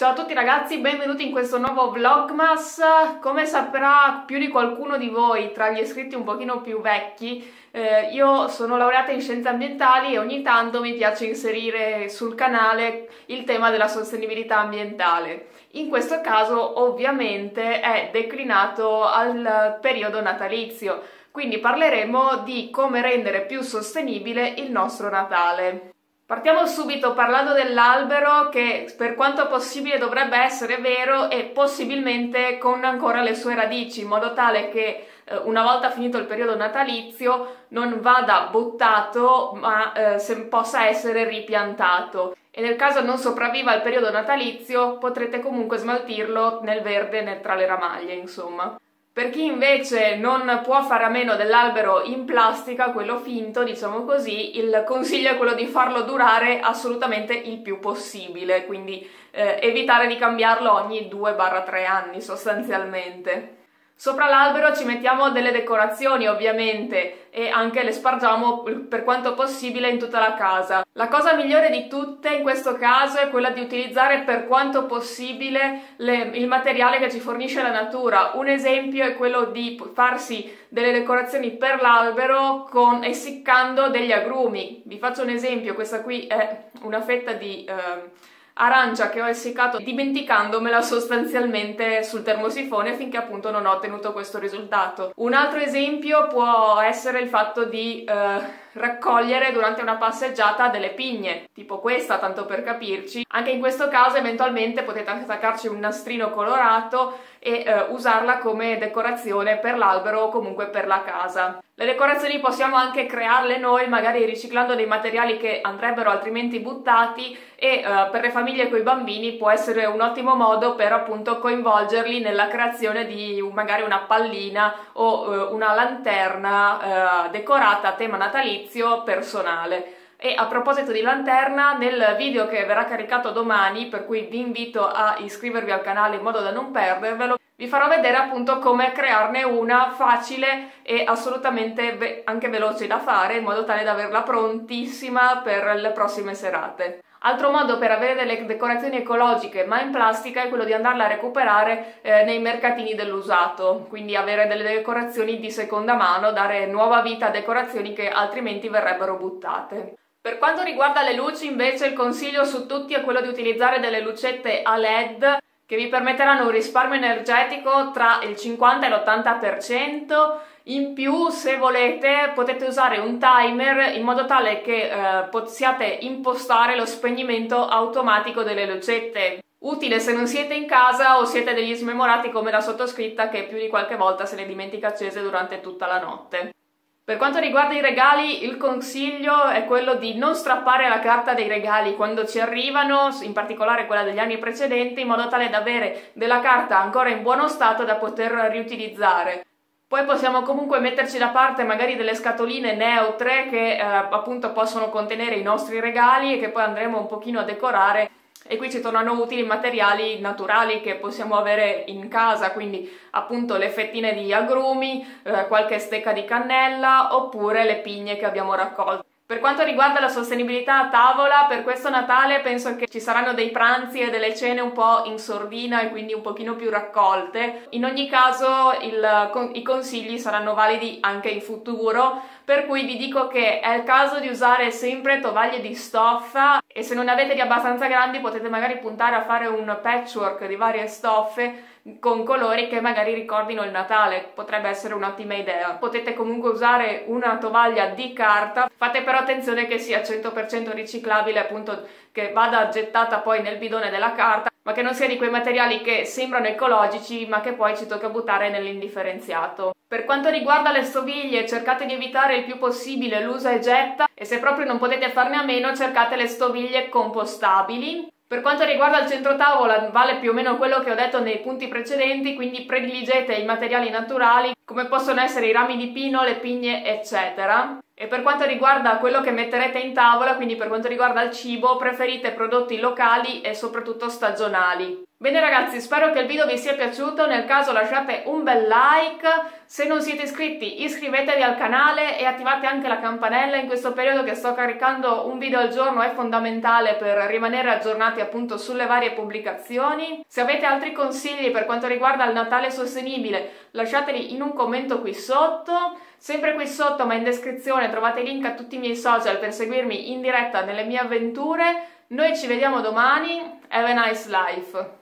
Ciao a tutti ragazzi, benvenuti in questo nuovo Vlogmas. Come saprà più di qualcuno di voi tra gli iscritti un pochino più vecchi, io sono laureata in scienze ambientali e ogni tanto mi piace inserire sul canale il tema della sostenibilità ambientale. In questo caso ovviamente è declinato al periodo natalizio, quindi parleremo di come rendere più sostenibile il nostro Natale. Partiamo subito parlando dell'albero che per quanto possibile dovrebbe essere vero e possibilmente con ancora le sue radici, in modo tale che una volta finito il periodo natalizio non vada buttato ma possa essere ripiantato. E nel caso non sopravviva il periodo natalizio potrete comunque smaltirlo nel verde tra le ramaglie, insomma. Per chi invece non può fare a meno dell'albero in plastica, quello finto, diciamo così, il consiglio è quello di farlo durare assolutamente il più possibile, quindi evitare di cambiarlo ogni 2-3 anni sostanzialmente. Sopra l'albero ci mettiamo delle decorazioni ovviamente e anche le spargiamo per quanto possibile in tutta la casa. La cosa migliore di tutte in questo caso è quella di utilizzare per quanto possibile il materiale che ci fornisce la natura. Un esempio è quello di farsi delle decorazioni per l'albero essiccando degli agrumi. Vi faccio un esempio, questa qui è una fetta di arancia che ho essiccato dimenticandomela sostanzialmente sul termosifone finché appunto non ho ottenuto questo risultato. Un altro esempio può essere il fatto di raccogliere durante una passeggiata delle pigne, tipo questa, tanto per capirci. Anche in questo caso eventualmente potete anche attaccarci un nastrino colorato e usarla come decorazione per l'albero o comunque per la casa. Le decorazioni possiamo anche crearle noi, magari riciclando dei materiali che andrebbero altrimenti buttati e per le famiglie con i bambini può essere un ottimo modo per appunto coinvolgerli nella creazione di magari una pallina o una lanterna decorata a tema natalizio personale. E a proposito di lanterna, nel video che verrà caricato domani, per cui vi invito a iscrivervi al canale in modo da non perdervelo, vi farò vedere appunto come crearne una facile e assolutamente anche veloce da fare, in modo tale da averla prontissima per le prossime serate. Altro modo per avere delle decorazioni ecologiche ma in plastica è quello di andarla a recuperare nei mercatini dell'usato, quindi avere delle decorazioni di seconda mano, dare nuova vita a decorazioni che altrimenti verrebbero buttate. Per quanto riguarda le luci invece il consiglio su tutti è quello di utilizzare delle lucette a LED che vi permetteranno un risparmio energetico tra il 50 e l'80%. In più, se volete, potete usare un timer in modo tale che possiate impostare lo spegnimento automatico delle lucette. Utile se non siete in casa o siete degli smemorati come la sottoscritta che più di qualche volta se ne dimentica accese durante tutta la notte. Per quanto riguarda i regali, il consiglio è quello di non strappare la carta dei regali quando ci arrivano, in particolare quella degli anni precedenti, in modo tale da avere della carta ancora in buono stato da poter riutilizzare. Poi possiamo comunque metterci da parte magari delle scatoline neutre che appunto possono contenere i nostri regali e che poi andremo un pochino a decorare. E qui ci tornano utili materiali naturali che possiamo avere in casa, quindi appunto le fettine di agrumi, qualche stecca di cannella oppure le pigne che abbiamo raccolto. Per quanto riguarda la sostenibilità a tavola, per questo Natale penso che ci saranno dei pranzi e delle cene un po' in sordina e quindi un pochino più raccolte. In ogni caso i consigli saranno validi anche in futuro, per cui vi dico che è il caso di usare sempre tovaglie di stoffa e se non ne avete di abbastanza grandi potete magari puntare a fare un patchwork di varie stoffe con colori che magari ricordino il Natale, potrebbe essere un'ottima idea. Potete comunque usare una tovaglia di carta, fate però attenzione che sia 100% riciclabile, appunto che vada gettata poi nel bidone della carta, ma che non sia di quei materiali che sembrano ecologici ma che poi ci tocca buttare nell'indifferenziato. Per quanto riguarda le stoviglie, cercate di evitare il più possibile l'usa e getta e se proprio non potete farne a meno cercate le stoviglie compostabili. Per quanto riguarda il centrotavola vale più o meno quello che ho detto nei punti precedenti, quindi prediligete i materiali naturali come possono essere i rami di pino, le pigne eccetera. E per quanto riguarda quello che metterete in tavola, quindi per quanto riguarda il cibo, preferite prodotti locali e soprattutto stagionali. Bene ragazzi, spero che il video vi sia piaciuto, nel caso lasciate un bel like, se non siete iscritti iscrivetevi al canale e attivate anche la campanella. In questo periodo che sto caricando un video al giorno è fondamentale per rimanere aggiornati appunto sulle varie pubblicazioni. Se avete altri consigli per quanto riguarda il Natale sostenibile lasciateli in un commento qui sotto. Sempre qui sotto ma in descrizione trovate link a tutti i miei social per seguirmi in diretta nelle mie avventure. Noi ci vediamo domani, have a nice life!